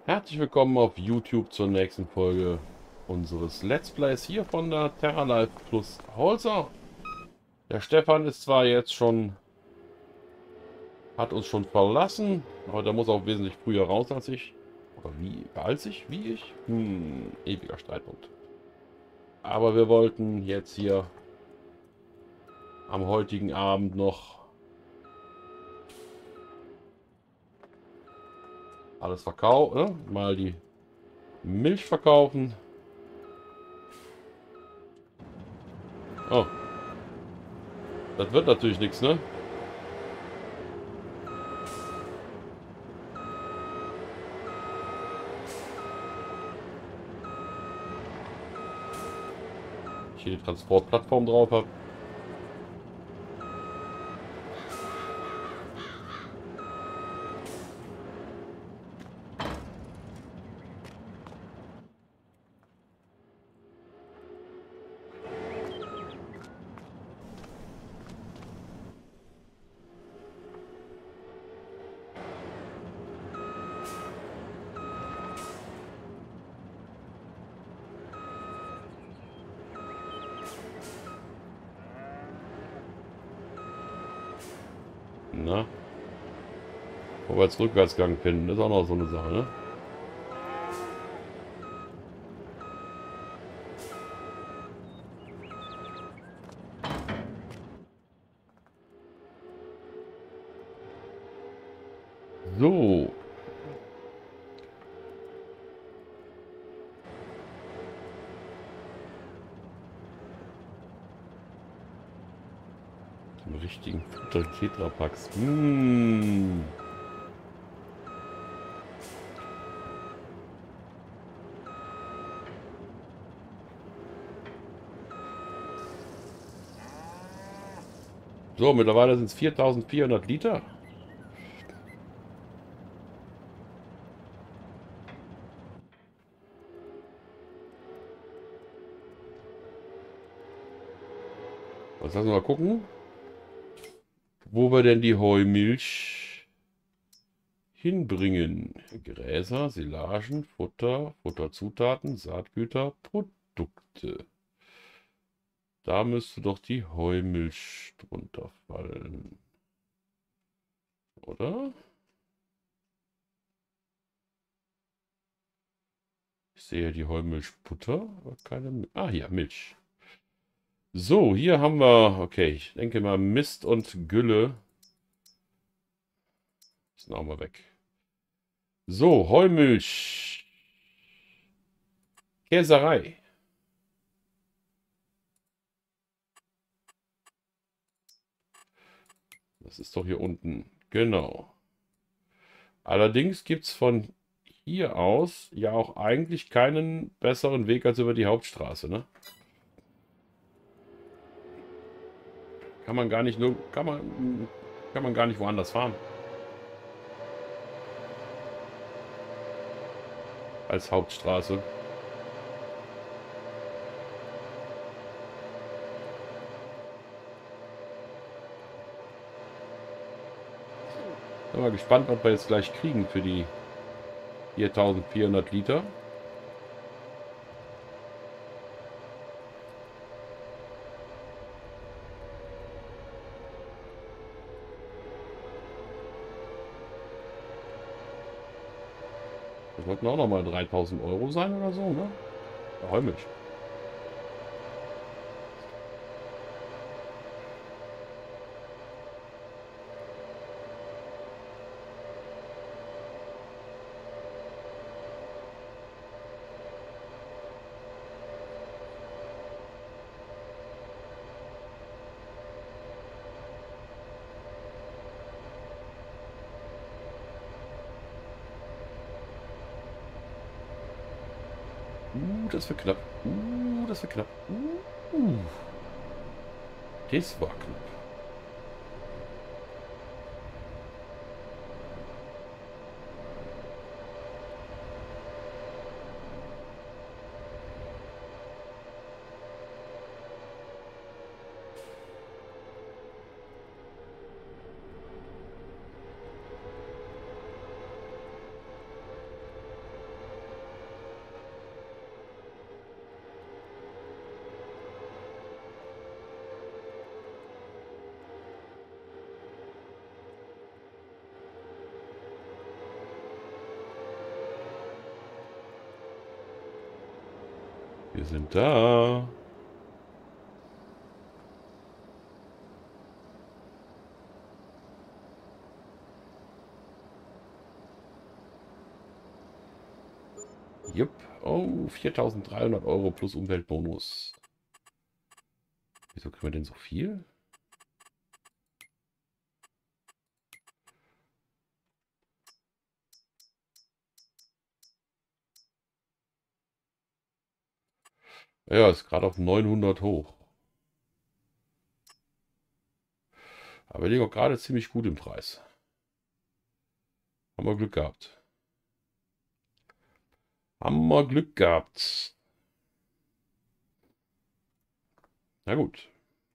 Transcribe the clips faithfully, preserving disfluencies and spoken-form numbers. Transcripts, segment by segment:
Herzlich willkommen auf YouTube zur nächsten Folge unseres Let's Plays hier von der Terra Life Plus Holzer. Der Stefan ist zwar jetzt schon, hat uns schon verlassen, aber der muss auch wesentlich früher raus als ich. Oder wie, als ich, wie ich? Hm, ewiger Streitpunkt. Aber wir wollten jetzt hier am heutigen Abend noch alles verkaufen, ne? Mal die Milch verkaufen. Oh, das wird natürlich nichts, ne? Ich hier die Transportplattform drauf habe. Na? Vorwärts-Rückwärtsgang finden, ist auch noch so eine Sache, ne? So. Den richtigen Futter Tetrapacks. Mmh. So, mittlerweile sind es viertausendvierhundert Liter. Was lassen wir mal gucken, wo wir denn die Heumilch hinbringen. Gräser, Silagen, Futter, Futterzutaten, Saatgüter, Produkte. Da müsste doch die Heumilch drunter fallen. Oder? Ich sehe die Heumilchbutter, aber keine Milch. Ah, hier, Milch. So, hier haben wir, okay, ich denke mal Mist und Gülle. Sind auch mal weg. So, Heumilch. Käserei. Das ist doch hier unten. Genau. Allerdings gibt es von hier aus ja auch eigentlich keinen besseren Weg als über die Hauptstraße, ne? Kann man gar nicht nur, kann man, kann man gar nicht woanders fahren. Als Hauptstraße. Bin mal gespannt, was wir jetzt gleich kriegen für die viertausendvierhundert Liter. Das sollten auch noch mal dreitausend Euro sein oder so, ne? Ja, Heumilch. Uh, das wird knapp. Uh, das wird knapp. Uh, das war knapp. Wir sind da. Jupp. Oh, viertausenddreihundert Euro plus Umweltbonus. Wieso kriegen wir denn so viel? Ja, ist gerade auf neunhundert hoch. Aber wir liegen auch gerade ziemlich gut im Preis. Haben wir Glück gehabt. Haben wir Glück gehabt. Na gut.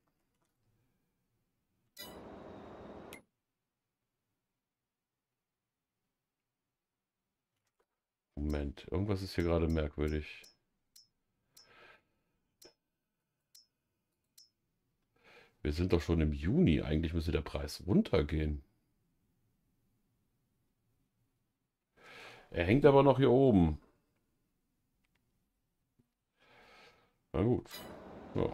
Moment, irgendwas ist hier gerade merkwürdig. Wir sind doch schon im Juni. Eigentlich müsste der Preis runtergehen. Er hängt aber noch hier oben. Na gut. Ja.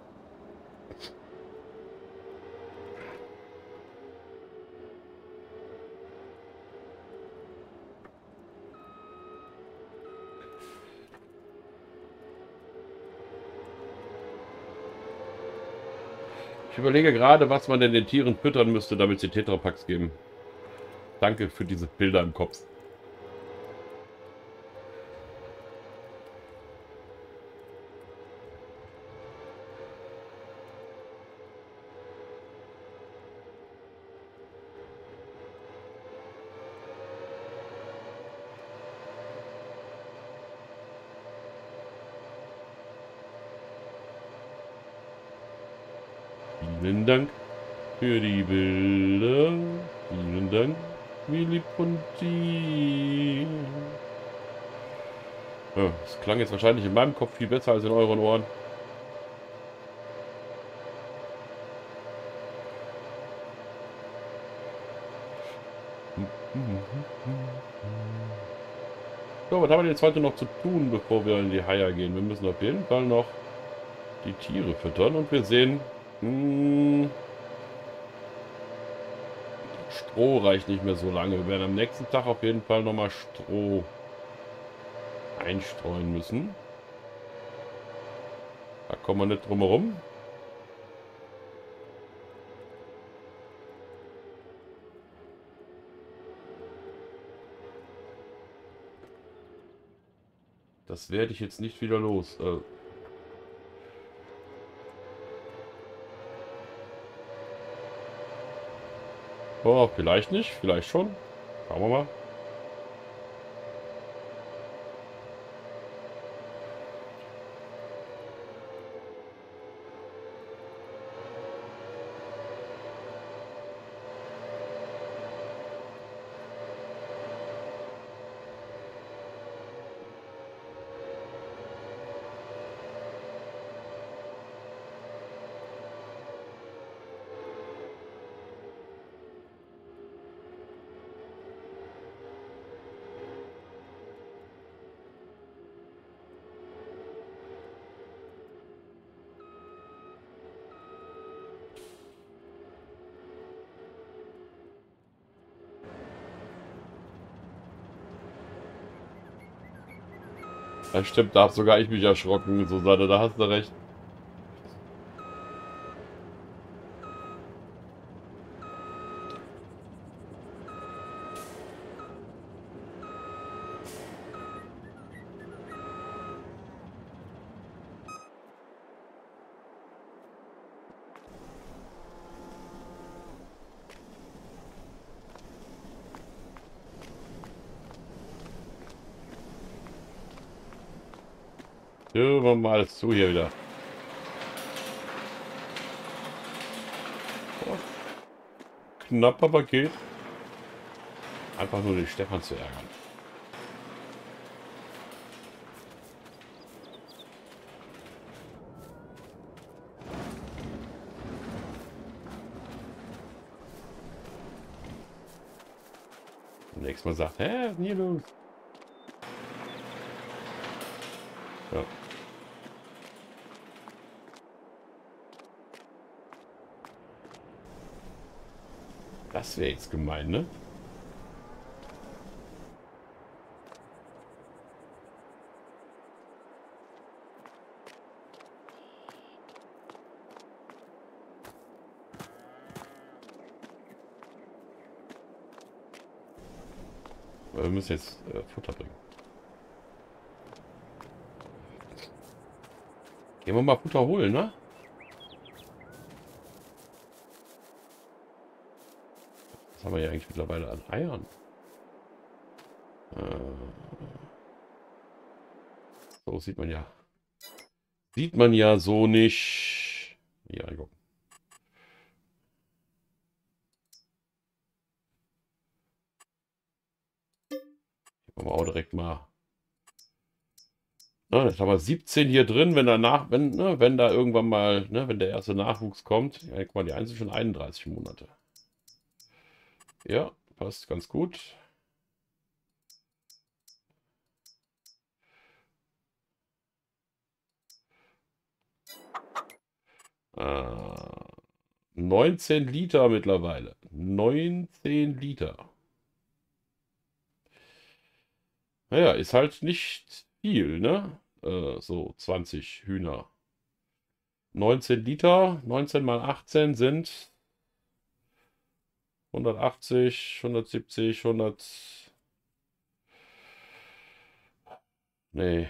Ich überlege gerade, was man denn den Tieren füttern müsste, damit sie Tetrapacks geben. Danke für diese Bilder im Kopf. Vielen Dank für die Bilder. Vielen Dank, wie lieb von dir. Ja, das klang jetzt wahrscheinlich in meinem Kopf viel besser als in euren Ohren. So, was haben wir jetzt heute noch zu tun, bevor wir in die Haie gehen? Wir müssen auf jeden Fall noch die Tiere füttern und wir sehen, mh, Stroh reicht nicht mehr so lange. Wir werden am nächsten Tag auf jeden Fall nochmal Stroh einstreuen müssen. Da kommen wir nicht drum herum. Das werde ich jetzt nicht wieder los. Äh oh, vielleicht nicht, vielleicht schon. Schauen wir mal. Das stimmt, da habe sogar ich mich erschrocken, Susanne, da hast du recht. Hören wir mal alles zu hier wieder. Oh, knapp, aber geht. Einfach nur den Stefan zu ärgern. Nächstes Mal sagt, hä, was ist denn hier los? Ja. Das wäre jetzt gemein, ne? Wir müssen jetzt äh, Futter bringen. Gehen wir mal Futter holen, ne? Was haben wir ja eigentlich mittlerweile an Eiern? Äh, so sieht man ja. Sieht man ja so nicht. Ja, guck. Machen wir auch direkt mal. Na, jetzt haben wir siebzehn hier drin, wenn danach, wenn, ne, wenn da irgendwann mal, ne, wenn der erste Nachwuchs kommt, ja, guck mal, die einen sind schon einunddreißig Monate. Ja, passt ganz gut. Äh, neunzehn Liter mittlerweile. neunzehn Liter. Naja, ist halt nicht viel, ne? Äh, so zwanzig Hühner. neunzehn Liter, neunzehn mal achtzehn sind hundertachtzig, hundertsiebzig, hundert... Nee.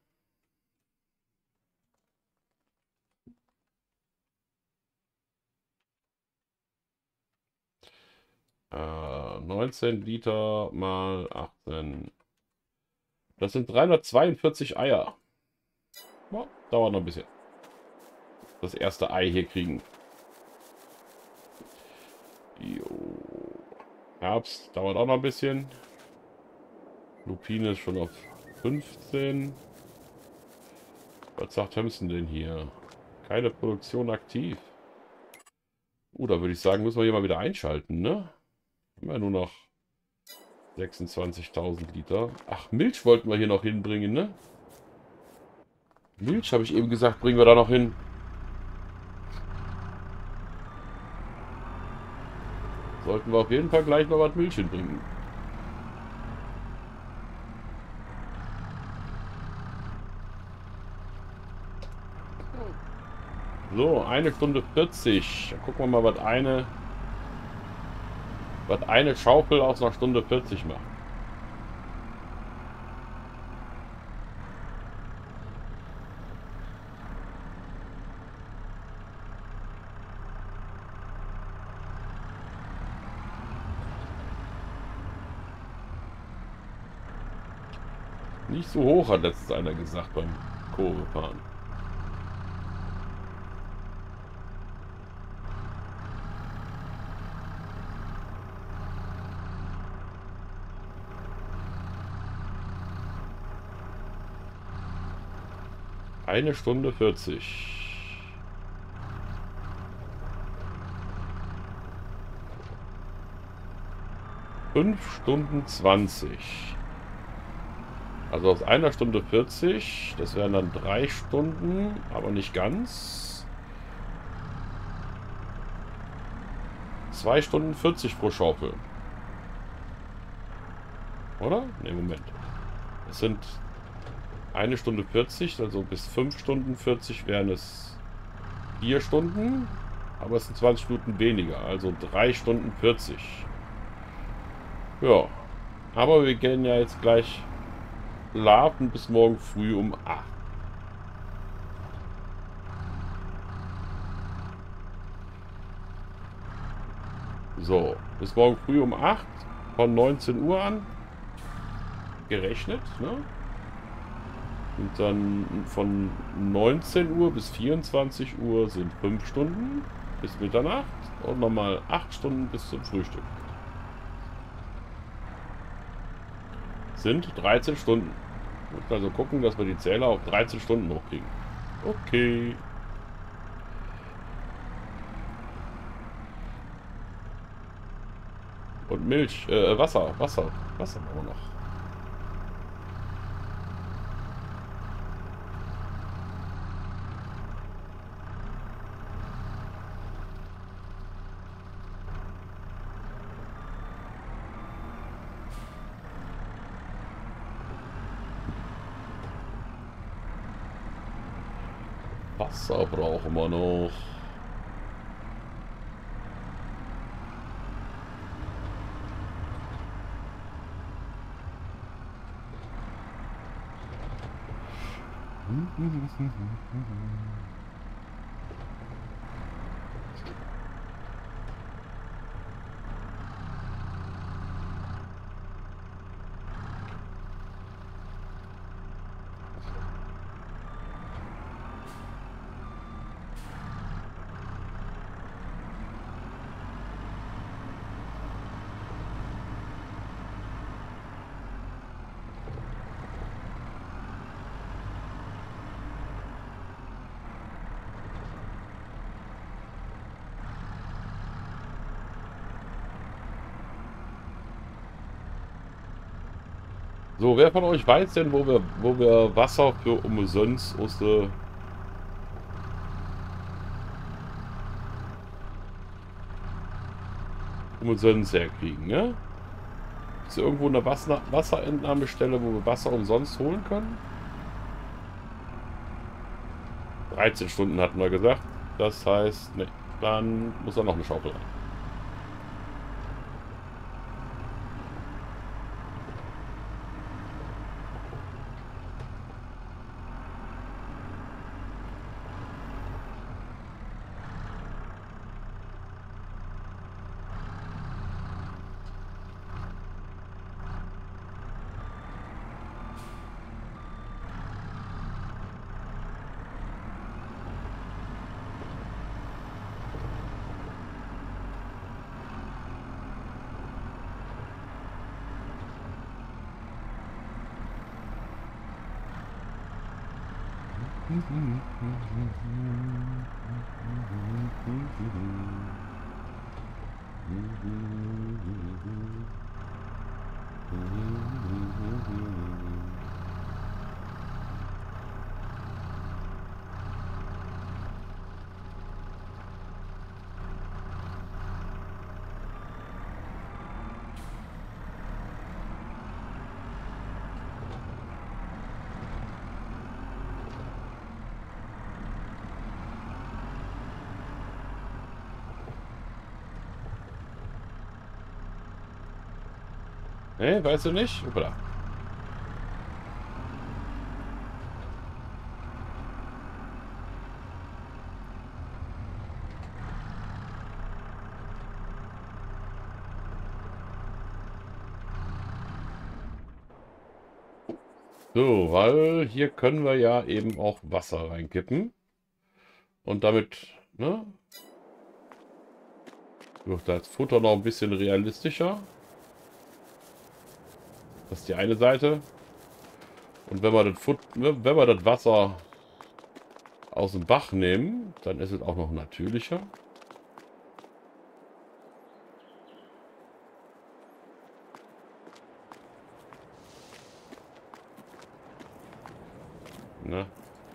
Äh, neunzehn Liter mal achtzehn. Das sind dreihundertzweiundvierzig Eier. Ja, dauert noch ein bisschen. Das erste Ei hier kriegen. Jo. Herbst dauert auch noch ein bisschen. Lupine ist schon auf fünfzehn. Was sagt Thompson denn hier? Keine Produktion aktiv. Uh, da würde ich sagen, müssen wir hier mal wieder einschalten, ne? Haben wir nur noch sechsundzwanzigtausend Liter. Ach, Milch wollten wir hier noch hinbringen, ne? Milch, habe ich eben gesagt, bringen wir da noch hin. Sollten wir auf jeden Fall gleich noch was Milch hinbringen. So, eine Stunde vierzig. Dann gucken wir mal, was eine, was eine Schaufel aus einer Stunde vierzig macht. Nicht so hoch, hat letztens einer gesagt beim Kurvefahren. Eine Stunde vierzig. Fünf Stunden zwanzig. Also aus einer Stunde vierzig, das wären dann drei Stunden, aber nicht ganz. Zwei Stunden vierzig pro Schaufel. Oder? Ne, Moment. Es sind eine Stunde vierzig, also bis fünf Stunden vierzig wären es vier Stunden, aber es sind zwanzig Minuten weniger, also drei Stunden vierzig. Ja, aber wir gehen ja jetzt gleich schlafen bis morgen früh um acht. So, bis morgen früh um acht, von neunzehn Uhr an gerechnet, ne? Und dann von neunzehn Uhr bis vierundzwanzig Uhr sind fünf Stunden bis Mitternacht und nochmal acht Stunden bis zum Frühstück. Sind dreizehn Stunden. Wir müssen also gucken, dass wir die Zähler auf dreizehn Stunden hochkriegen. Okay. Und Milch, äh, Wasser, Wasser, Wasser machen wir noch. Wasser brauchen wir noch. So, wer von euch weiß denn, wo wir, wo wir Wasser für umsonst aus der umsonst herkriegen, ne? Ist irgendwo eine Wasser Wasserentnahmestelle, wo wir Wasser umsonst holen können? dreizehn Stunden hatten wir gesagt. Das heißt, ne, dann muss da noch eine Schaufel rein. Ne, weißt du nicht? Oder? So, weil hier können wir ja eben auch Wasser reinkippen. Und damit, ne, wird das Futter noch ein bisschen realistischer. Das ist die eine Seite. Und wenn wir das, Fut wenn wir das Wasser aus dem Bach nehmen, dann ist es auch noch natürlicher. Ne?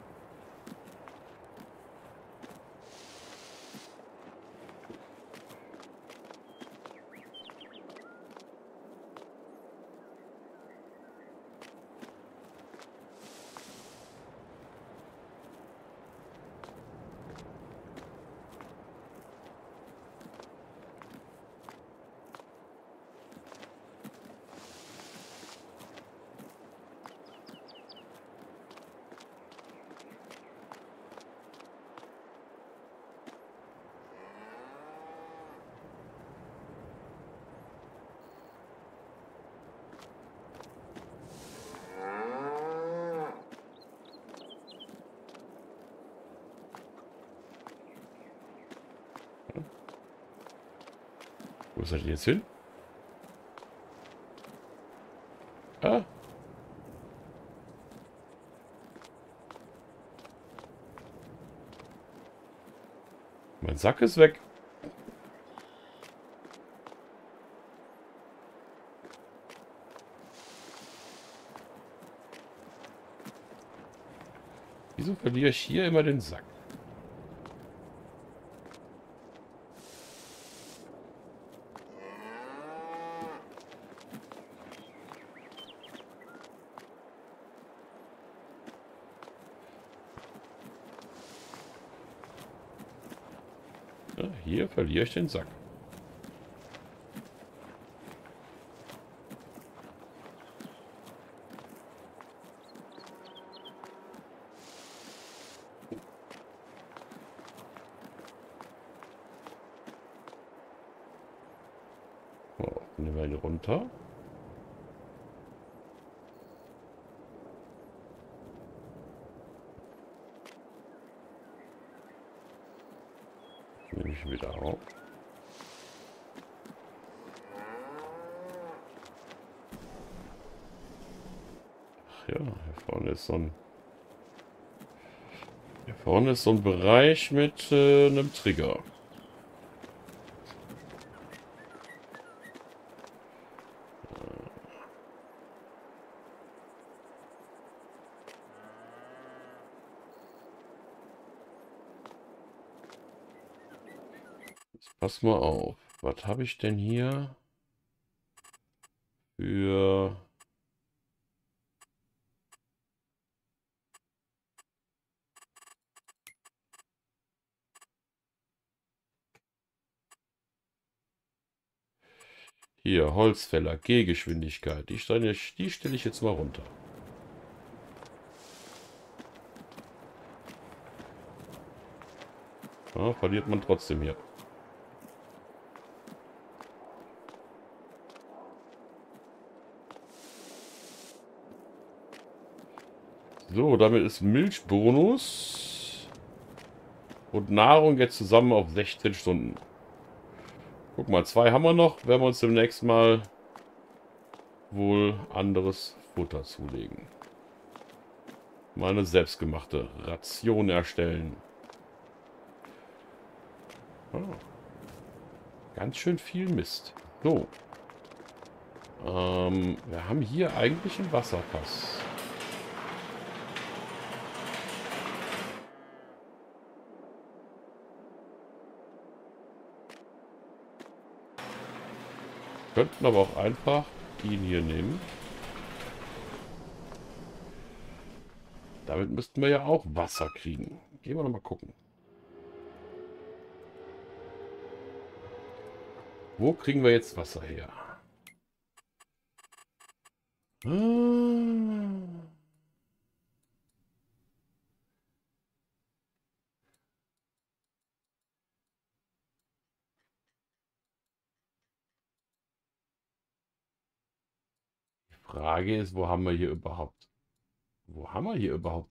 Wo ist er denn jetzt hin? Ah. Mein Sack ist weg. Wieso verliere ich hier immer den Sack? Ja, hier verliere ich den Sack. So, nehmen wir ihn runter. Nehme ich wieder auf. Ach ja, hier vorne ist so ein... Hier vorne ist so ein Bereich mit äh, einem Trigger. Pass mal auf. Was habe ich denn hier für... Hier, Holzfäller, Gehgeschwindigkeit. Die stelle ich, die stelle ich jetzt mal runter. Ja, verliert man trotzdem hier. So, damit ist Milchbonus und Nahrung jetzt zusammen auf sechzehn Stunden. Guck mal, zwei haben wir noch. Werden wir uns demnächst mal wohl anderes Futter zulegen. Mal eine selbstgemachte Ration erstellen. Ah, ganz schön viel Mist. So. Ähm, wir haben hier eigentlich einen Wasserpass. Könnten aber auch einfach ihn hier nehmen. Damit müssten wir ja auch Wasser kriegen. Gehen wir noch mal gucken. Wo kriegen wir jetzt Wasser her? Ah. Die Frage ist, wo haben wir hier überhaupt, wo haben wir hier überhaupt